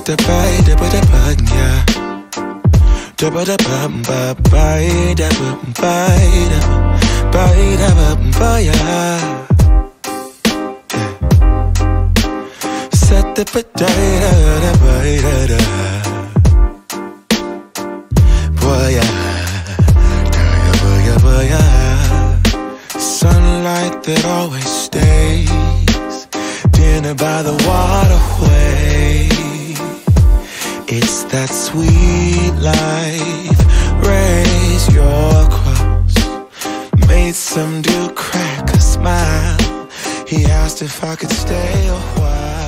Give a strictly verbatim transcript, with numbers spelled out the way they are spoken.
da ba da ba da ba yeah. Da ba da ba ba ba da ba ba da ba da ba ba yeah. Set the ba da da da ba da da. Boy yeah, boy yeah, boy yeah. Sunlight that always stays. Dinner by the waterway. It's that sweet life. Raise your cross. Made some dude crack a smile. He asked if I could stay a while.